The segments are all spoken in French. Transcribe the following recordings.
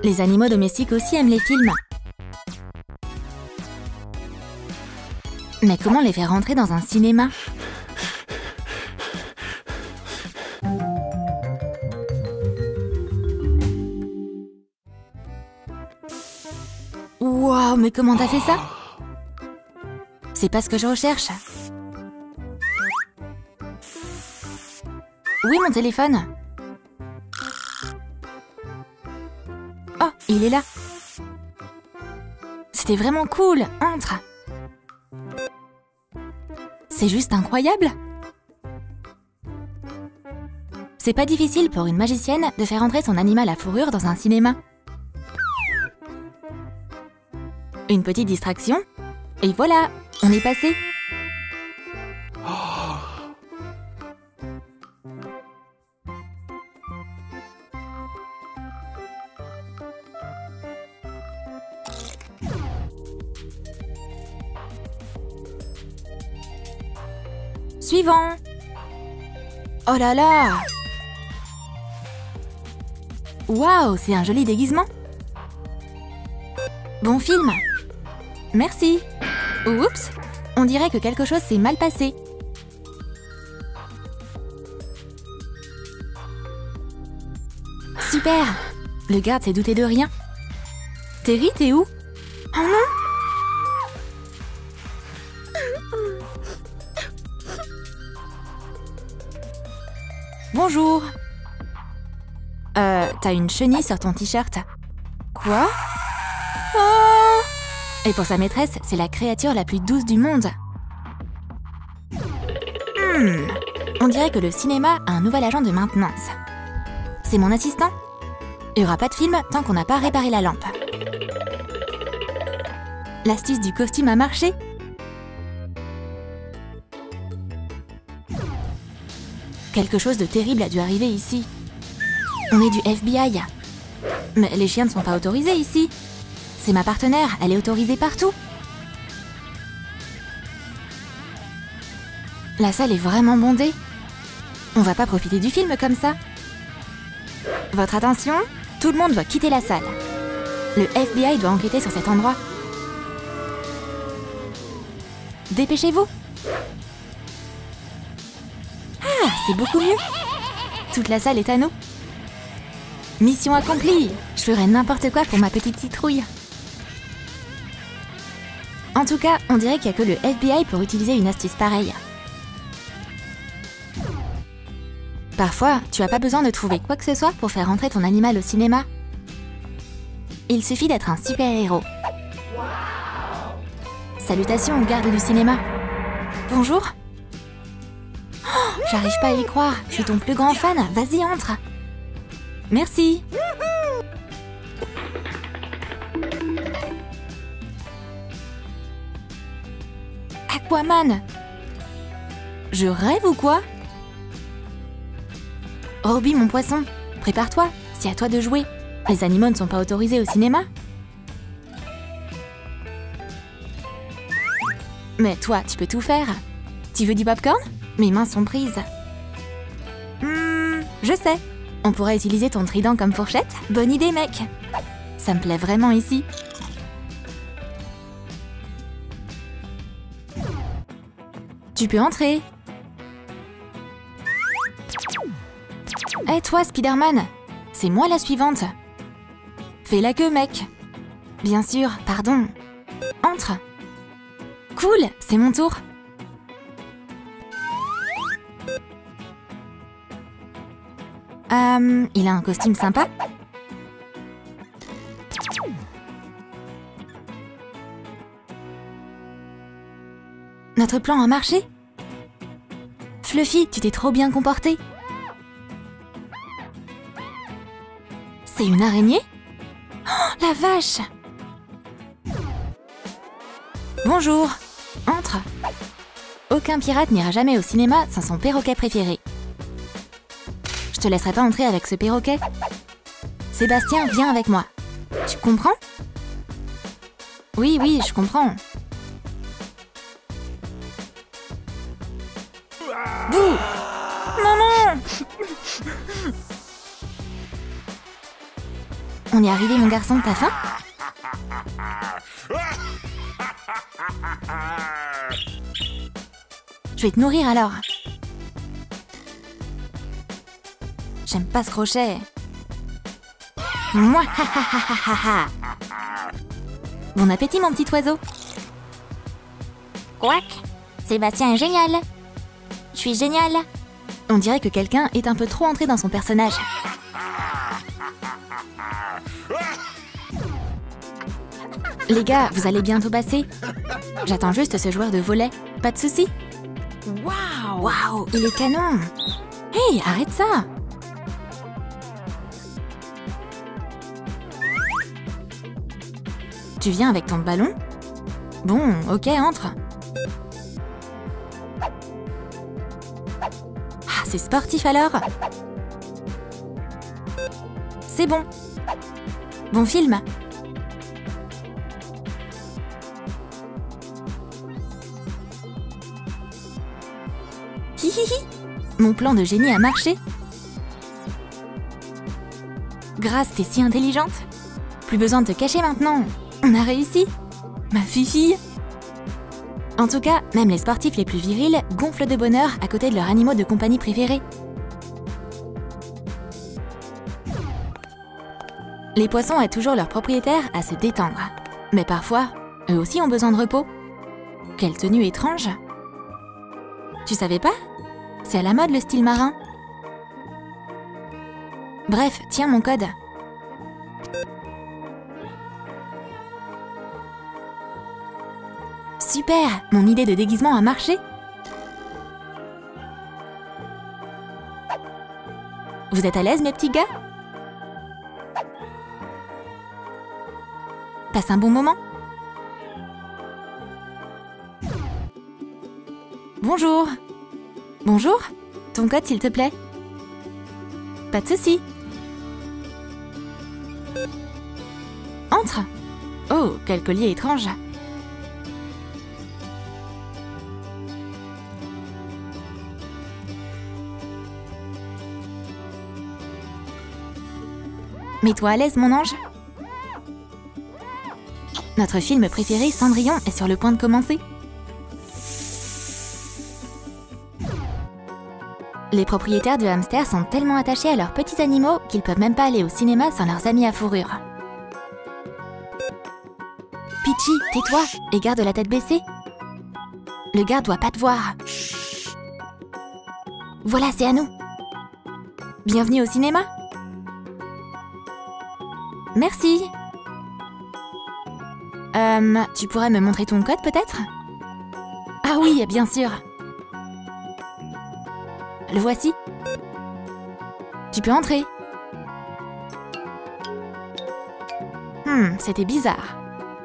Les animaux domestiques aussi aiment les films. Mais comment les faire rentrer dans un cinéma? Wow, mais comment t'as fait ça? C'est pas ce que je recherche. Oui, mon téléphone. Oh, il est là. C'était vraiment cool. Entre. C'est juste incroyable. C'est pas difficile pour une magicienne de faire entrer son animal à fourrure dans un cinéma. Une petite distraction, et voilà, on est passé. Suivant. Oh là là! Waouh, c'est un joli déguisement. Bon film. Merci. Oups, on dirait que quelque chose s'est mal passé. Super. Le garde s'est douté de rien. Terry, t'es où? Oh non! Bonjour. T'as une chenille sur ton t-shirt. Quoi? Oh! Et pour sa maîtresse, c'est la créature la plus douce du monde. On dirait que le cinéma a un nouvel agent de maintenance. C'est mon assistant. Il n'y aura pas de film tant qu'on n'a pas réparé la lampe. L'astuce du costume a marché. Quelque chose de terrible a dû arriver ici. On est du FBI. Mais les chiens ne sont pas autorisés ici. C'est ma partenaire, elle est autorisée partout. La salle est vraiment bondée. On va pas profiter du film comme ça. Votre attention, tout le monde doit quitter la salle. Le FBI doit enquêter sur cet endroit. Dépêchez-vous. Ah, c'est beaucoup mieux. Toute la salle est à nous. Mission accomplie. Je ferai n'importe quoi pour ma petite citrouille. En tout cas, on dirait qu'il n'y a que le FBI pour utiliser une astuce pareille. Parfois, tu n'as pas besoin de trouver quoi que ce soit pour faire entrer ton animal au cinéma. Il suffit d'être un super-héros. Salutations au garde du cinéma. Bonjour. Oh, j'arrive pas à y croire. Je suis ton plus grand fan. Vas-y, entre. Merci. Aquaman. Je rêve ou quoi? Robbie, mon poisson, prépare-toi, c'est à toi de jouer. Les animaux ne sont pas autorisés au cinéma. Mais toi, tu peux tout faire. Tu veux du popcorn? Mes mains sont prises. Je sais. On pourrait utiliser ton trident comme fourchette? Bonne idée, mec. Ça me plaît vraiment ici. Tu peux entrer. Hé, toi, Spider-Man, c'est moi la suivante. Fais la queue, mec. Bien sûr, pardon. Entre. Cool, c'est mon tour. Il a un costume sympa. Notre plan a marché. Fluffy, tu t'es trop bien comporté. C'est une araignée? Oh, la vache! Bonjour. Entre. Aucun pirate n'ira jamais au cinéma sans son perroquet préféré. Je te laisserai pas entrer avec ce perroquet. Sébastien, viens avec moi. Tu comprends? Oui, oui, je comprends. Bouh! Maman! On est arrivé, mon garçon, t'as faim? Je vais te nourrir alors. J'aime pas ce crochet. Moi, ha ha ha ha ha ha. Bon appétit, mon petit oiseau. Quack. Sébastien est génial. Je suis génial. On dirait que quelqu'un est un peu trop entré dans son personnage. Les gars, vous allez bientôt passer. J'attends juste ce joueur de volley. Pas de soucis. Waouh! Waouh! Il est canon! Hey, arrête ça! Tu viens avec ton ballon? Bon, ok, entre. Ah, c'est sportif alors? C'est bon. Bon film. Hihihi. Mon plan de génie a marché. Grâce, t'es si intelligente. Plus besoin de te cacher maintenant. On a réussi. Ma fifille. En tout cas, même les sportifs les plus virils gonflent de bonheur à côté de leurs animaux de compagnie préférés. Les poissons aident toujours leurs propriétaires à se détendre. Mais parfois, eux aussi ont besoin de repos. Quelle tenue étrange! Tu savais pas? C'est à la mode le style marin. Bref, tiens mon code. Super! Mon idée de déguisement a marché. Vous êtes à l'aise, mes petits gars? Passe un bon moment? Bonjour! Bonjour? Ton code, s'il te plaît? Pas de soucis. Entre! Oh, quel collier étrange! Mets-toi à l'aise, mon ange. Notre film préféré, Cendrillon, est sur le point de commencer. Les propriétaires de hamsters sont tellement attachés à leurs petits animaux qu'ils peuvent même pas aller au cinéma sans leurs amis à fourrure. Peachy, tais-toi et garde la tête baissée. Le garde doit pas te voir. Voilà, c'est à nous. Bienvenue au cinéma. Merci. Tu pourrais me montrer ton code peut-être? Ah oui, bien sûr. Le voici. Tu peux entrer. C'était bizarre.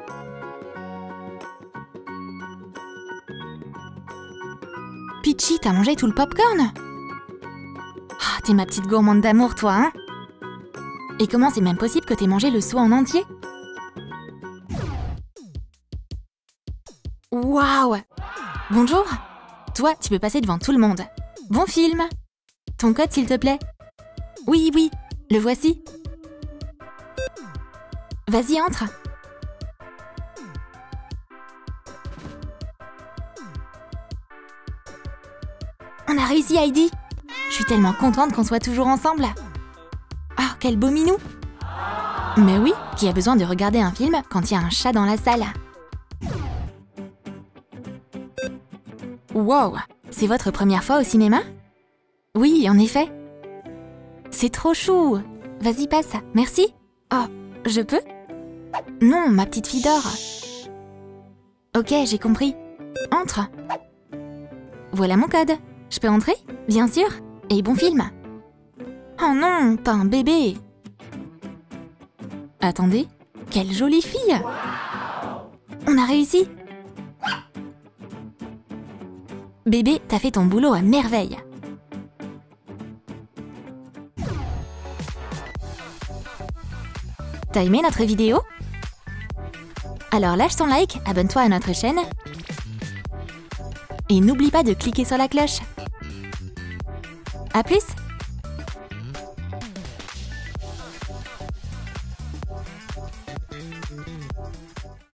Peachy, t'as mangé tout le popcorn? Ah, t'es ma petite gourmande d'amour, toi, hein? Et comment c'est même possible que t'aies mangé le seau en entier? Waouh! Bonjour! Toi, tu peux passer devant tout le monde. Bon film! Ton code, s'il te plaît? Oui, oui, le voici. Vas-y, entre. On a réussi, Heidi! Je suis tellement contente qu'on soit toujours ensemble. Ah, quel beau minou! Mais oui, qui a besoin de regarder un film quand il y a un chat dans la salle? Wow! C'est votre première fois au cinéma? Oui, en effet. C'est trop chou! Vas-y, passe. Merci. Oh, je peux? Non, ma petite fille dort. Ok, j'ai compris. Entre. Voilà mon code. Je peux entrer? Bien sûr. Et bon film. Oh non, pas un bébé. Attendez, quelle jolie fille! On a réussi! Bébé, t'as fait ton boulot à merveille! T'as aimé notre vidéo? Alors lâche ton like, abonne-toi à notre chaîne et n'oublie pas de cliquer sur la cloche. À plus!